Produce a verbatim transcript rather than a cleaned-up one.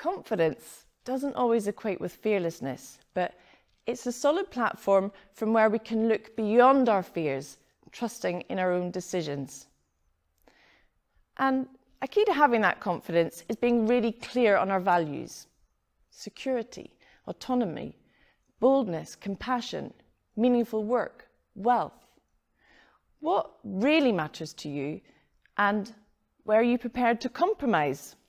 Confidence doesn't always equate with fearlessness, but it's a solid platform from where we can look beyond our fears, trusting in our own decisions. And a key to having that confidence is being really clear on our values: security, autonomy, boldness, compassion, meaningful work, wealth. What really matters to you, and where are you prepared to compromise?